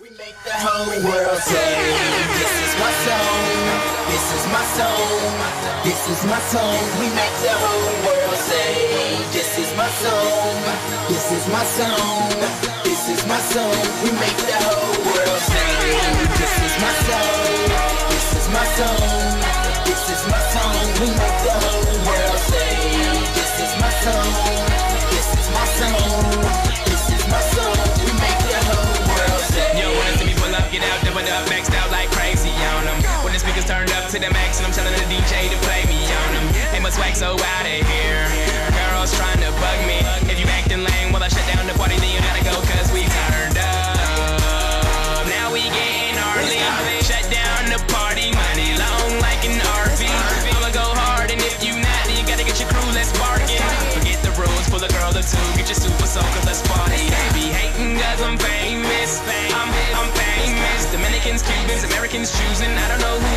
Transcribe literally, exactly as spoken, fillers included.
We make the whole world say, this is my song, this is my song, this is my song. We make the whole world say, this is my song, this is my song, this is my song. We make the whole world say, this is my song, this is my song, this is my song. We make the whole world say, this is my song, this is my song, this is my song. We make the whole world say. Yo, wanna see me pull up, get out, double up, maxed out like crazy on them. When the speakers turned up to the max and I'm telling the D J to play me on them. They must swag so out of here. Girls trying to bug me. If you acting lame while I shut down the party, then you gotta go cause we turned up. Now we getting early. Shut down the party, money long like an R V. I'ma go hard and if you not, then you gotta get your crew, let's bargain. Forget the rules, pull a girl or two, get your super soul cause let's party. They be hating cause I'm famous. I'm, I'm famous. Dominicans, Cubans, Americans choosing. I don't know who